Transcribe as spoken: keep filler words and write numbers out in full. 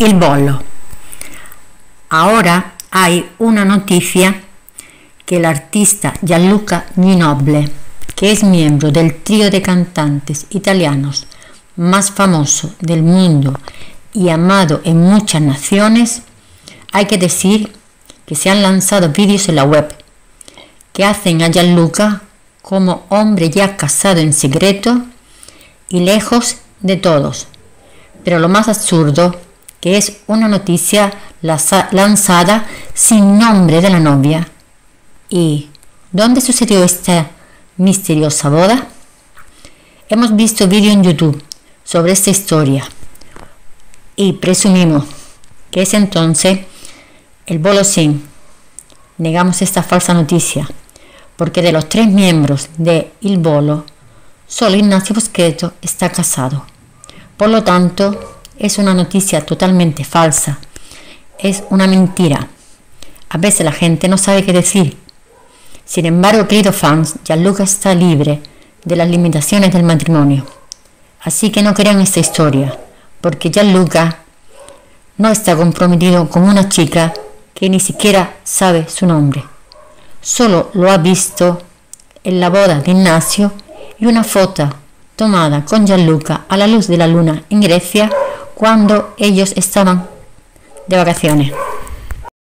Il Bollo. Ahora hay una noticia que el artista Gianluca Ginoble, que es miembro del trío de cantantes italianos más famoso del mundo y amado en muchas naciones, hay que decir que se han lanzado vídeos en la web que hacen a Gianluca como hombre ya casado en secreto y lejos de todos. Pero lo más absurdo, que es una noticia lanzada sin nombre de la novia. ¿Y dónde sucedió esta misteriosa boda? Hemos visto vídeo en YouTube sobre esta historia y presumimos que es entonces el Bolo Sin. Negamos esta falsa noticia porque de los tres miembros de Il Bolo, solo Ignacio Boschetto está casado. Por lo tanto, es una noticia totalmente falsa, es una mentira. A veces la gente no sabe qué decir. Sin embargo, queridos fans, Gianluca está libre de las limitaciones del matrimonio. Así que no crean esta historia, porque Gianluca no está comprometido con una chica que ni siquiera sabe su nombre. Solo lo ha visto en la boda de Ignacio y una foto tomada con Gianluca a la luz de la luna en Grecia cuando ellos estaban de vacaciones.